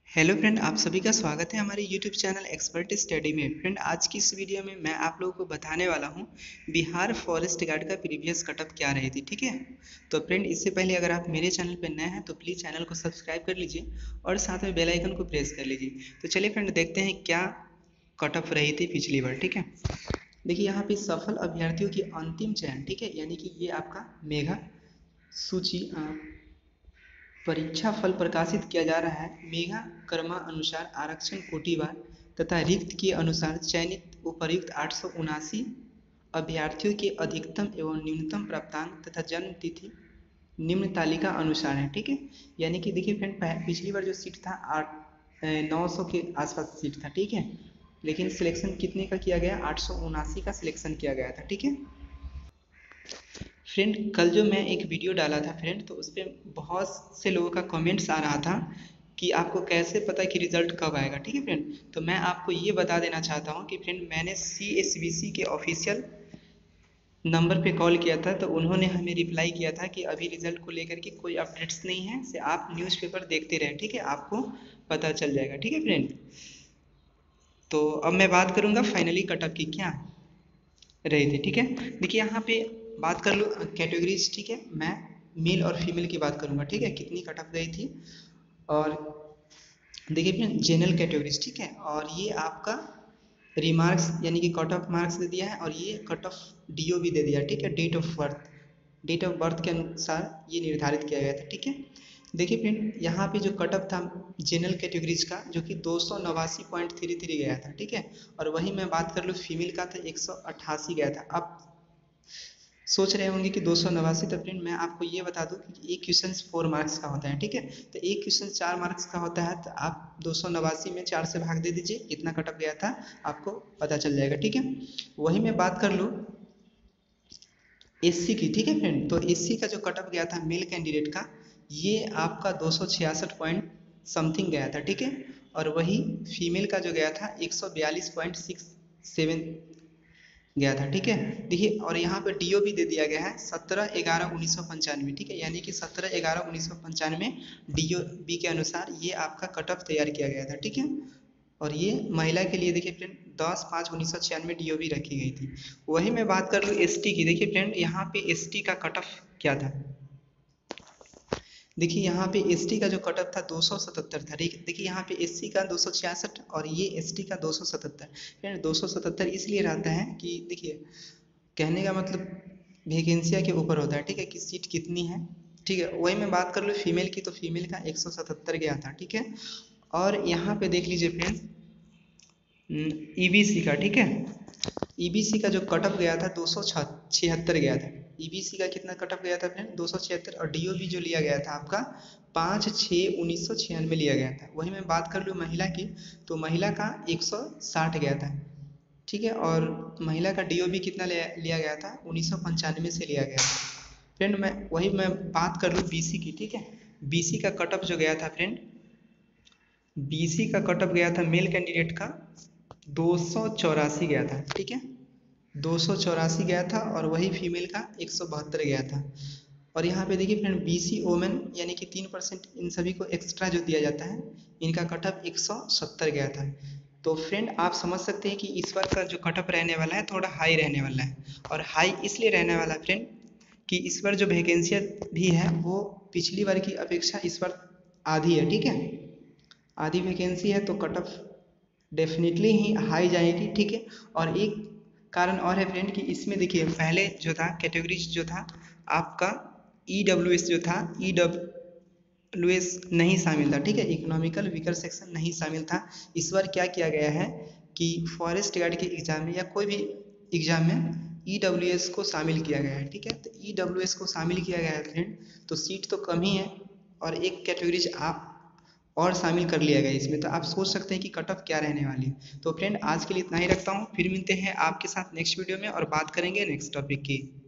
Hello friend, आप सभी का स्वागत है हमारे यूट्यूब चैनल एक्सपर्ट स्टडी में। फ्रेंड, आज की इस वीडियो में मैं आप लोगों को बताने वाला हूं बिहार फॉरेस्ट गार्ड का प्रीवियस कटअप क्या रही थी। ठीक है, तो फ्रेंड इससे पहले अगर आप मेरे चैनल पर नए हैं तो प्लीज़ चैनल को सब्सक्राइब कर लीजिए और साथ में बेल आइकन को प्रेस कर लीजिए। तो चलिए फ्रेंड, देखते हैं क्या कटअप रही थी पिछली बार। ठीक है, देखिए यहाँ पे सफल अभ्यर्थियों की अंतिम चयन, ठीक है, यानी कि ये आपका मेगा सूची परीक्षा फल प्रकाशित किया जा रहा है मेगा क्रमानुसार आरक्षण कोटिवार तथा रिक्त के अनुसार चयनित उपर्युक्त 879 अभ्यर्थियों के अधिकतम एवं न्यूनतम प्राप्तांक तथा जन्म तिथि निम्न तालिका अनुसार है। ठीक है, यानी कि देखिए फ्रेंड, पिछली बार जो सीट था 900 के आसपास सीट था। ठीक है, लेकिन सिलेक्शन कितने का किया गया, 879 का सिलेक्शन किया गया था। ठीक है फ्रेंड, कल जो मैं एक वीडियो डाला था फ्रेंड, तो उस पर बहुत से लोगों का कमेंट्स आ रहा था कि आपको कैसे पता कि रिज़ल्ट कब आएगा। ठीक है फ्रेंड, तो मैं आपको ये बता देना चाहता हूँ कि फ्रेंड मैंने CSBC के ऑफिशियल नंबर पे कॉल किया था, तो उन्होंने हमें रिप्लाई किया था कि अभी रिज़ल्ट को लेकर के कोई अपडेट्स नहीं है, से आप न्यूज़पेपर देखते रहें। ठीक है, आपको पता चल जाएगा। ठीक है फ्रेंड, तो अब मैं बात करूँगा फाइनली कटअप की क्या रही थी। ठीक है, देखिए यहाँ पे बात कर लो कैटेगरीज। ठीक है, मैं मेल और फीमेल की बात करूँगा। ठीक है, कितनी कट ऑफ गई थी। और देखिए फिर जनरल कैटेगरीज, ठीक है, और ये आपका रिमार्क्स यानी कि कट ऑफ मार्क्स दे दिया है और ये कट ऑफ DO भी दे दिया है। ठीक है, डेट ऑफ बर्थ के अनुसार ये निर्धारित किया गया था। ठीक है, देखिए फ्रेंड यहाँ पे जो कट ऑफ था जनरल कैटेगरीज का, जो कि 289.33 गया था। ठीक है, और वही मैं बात कर लूँ फीमेल का, तो 188 गया था। अब सोच रहे होंगे कि 289, तो फ्रेंड मैं आपको ये बता दूं कि एक क्वेश्चन 4 मार्क्स का होता है। ठीक है, तो एक क्वेश्चन 4 मार्क्स का होता है, तो आप 289 में 4 से भाग दे दीजिए, कितना कटअप गया था आपको पता चल जाएगा। ठीक है, वही मैं बात कर लूँ SC की। ठीक है फ्रेंड, तो SC का जो कटअप गया था मेल कैंडिडेट का, ये आपका 266 पॉइंट समथिंग गया था। ठीक है, और वही फीमेल का जो गया था 142.67 गया था। ठीक है, देखिए और यहाँ पे DO भी दे दिया गया है 17/11/1995। ठीक है, यानी कि 17/11/1995 DOB के अनुसार ये आपका कट ऑफ तैयार किया गया था। ठीक है, और ये महिला के लिए देखिए फ्रेंड 10/5/1996 DOB रखी गई थी। वही मैं बात कर लूँ ST की। देखिए फ्रेंड यहाँ पे ST का कट ऑफ क्या था, देखिए यहाँ पे ST का जो कटअप था 277 था। देखिए यहाँ पे SC का 266 और ये ST का 277। 277 इसलिए रहता है कि देखिए कहने का मतलब वैकेंसिया के ऊपर होता है। ठीक है, कि सीट कितनी है। ठीक है, वही मैं बात कर लूँ फीमेल की, तो फीमेल का 177 गया था। ठीक है, और यहाँ पे देख लीजिए फ्रेंड EBC का। ठीक है, EBC का जो कटअप गया था 276 गया था। EBC का कितना कटअप गया था फ्रेंड, 276, और DOB जो लिया गया था आपका 5/6/1996 लिया गया था। वही मैं बात कर लूँ महिला की, तो महिला का 160 गया था। ठीक है, और महिला का DOB कितना लिया गया था, 1995 से लिया गया था। फ्रेंड मैं बात कर लूँ BC की। ठीक है, BC का कटअप जो गया था फ्रेंड, BC का कटअप गया था मेल कैंडिडेट का 284 गया था। ठीक है, 284 गया था, और वही फीमेल का 172 गया था। और यहाँ पे देखिए फ्रेंड BC वोमेन यानी कि 3% इन सभी को एक्स्ट्रा जो दिया जाता है, इनका कटअप 170 गया था। तो फ्रेंड आप समझ सकते हैं कि इस बार का जो कटअप रहने वाला है थोड़ा हाई रहने वाला है। और हाई इसलिए रहने वाला है फ्रेंड कि इस बार जो वैकेंसियाँ भी है वो पिछली बार की अपेक्षा इस बार आधी है। ठीक है, आधी वैकेंसी है, तो कट ऑफ डेफिनेटली ही हाई जाएगी। ठीक है, और एक कारण और है फ्रेंड कि इसमें देखिए पहले जो था कैटेगरीज जो था आपका EWS जो था, EWS नहीं शामिल था। ठीक है, इकोनॉमिकल वीकर सेक्शन नहीं शामिल था। इस बार क्या किया गया है कि फॉरेस्ट गार्ड के एग्जाम में या कोई भी एग्जाम में EWS को शामिल किया गया है। ठीक है, तो EWS को शामिल किया गया है फ्रेंड, तो सीट तो कम ही है और एक कैटेगरीज आप और शामिल कर लिया गया इसमें। तो आप सोच सकते हैं कि कट ऑफ क्या रहने वाली है। तो फ्रेंड आज के लिए इतना ही रखता हूँ, फिर मिलते हैं आपके साथ नेक्स्ट वीडियो में और बात करेंगे नेक्स्ट टॉपिक की।